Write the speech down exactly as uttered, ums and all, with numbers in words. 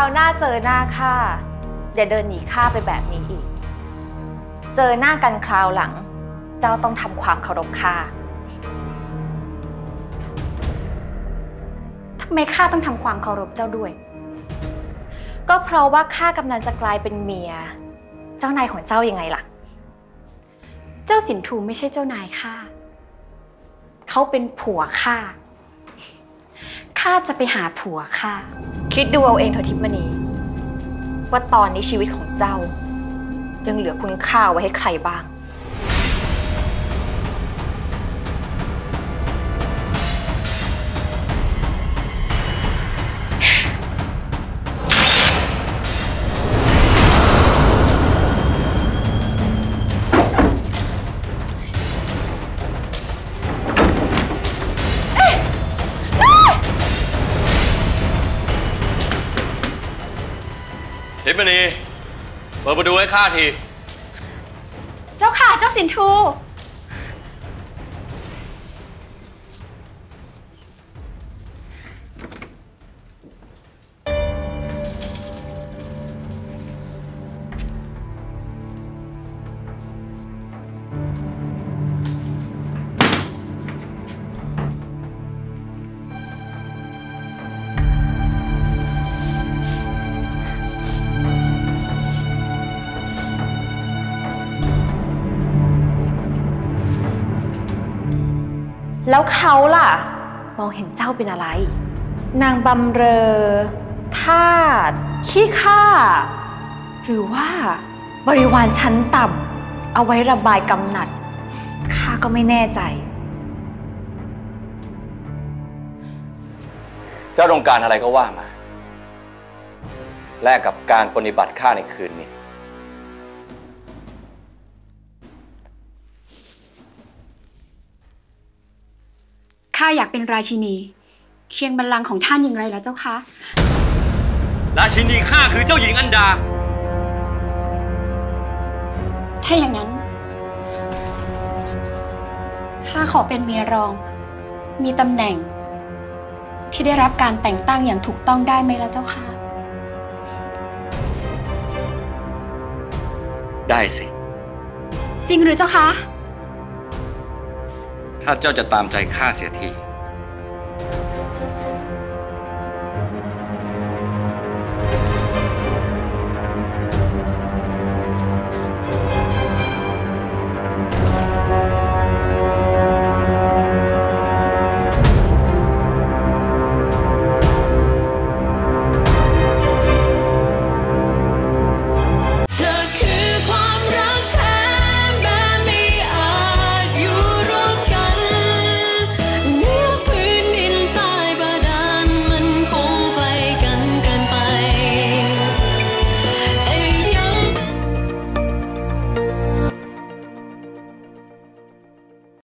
วหน้าเจอหน้าข้าอย่าเดินหนีข้าไปแบบนี้อีกเจอหน้ากันคราวหลังเจ้าต้องทำความเคารพข้าทำไมข้าต้องทำความเคารพเจ้าด้วยก็เพราะว่าข้ากำลังจะกลายเป็นเมียเจ้านายของเจ้ายังไงล่ะเจ้าสินทูไม่ใช่เจ้านายข้าเขาเป็นผัวข้าข้าจะไปหาผัวข้าคิดดูเอาเองเถอะทิพมณีว่าตอนนี้ชีวิตของเจ้ายังเหลือคุณค่าไว้ให้ใครบ้างทิพมณีเปิดประตูให้ข้าทีเจ้าค่ะเจ้าสินทูแล้วเขาล่ะมองเห็นเจ้าเป็นอะไรนางบำเรอทาสขี้ข้าหรือว่าบริวารชั้นต่ำเอาไว้ระบายกำหนัดข้าก็ไม่แน่ใจเจ้าต้องการอะไรก็ว่ามาแลกกับการปฏิบัติข้าในคืนนี้ข้าอยากเป็นราชินีเคียงบัลลังก์ของท่านอย่างไรล่ะเจ้าคะราชินีข้าคือเจ้าหญิงอันดาถ้าอย่างนั้นข้าขอเป็นเมียรองมีตำแหน่งที่ได้รับการแต่งตั้งอย่างถูกต้องได้ไหมล่ะเจ้าคะได้สิจริงหรือเจ้าคะถ้าเจ้าจะตามใจข้าเสียที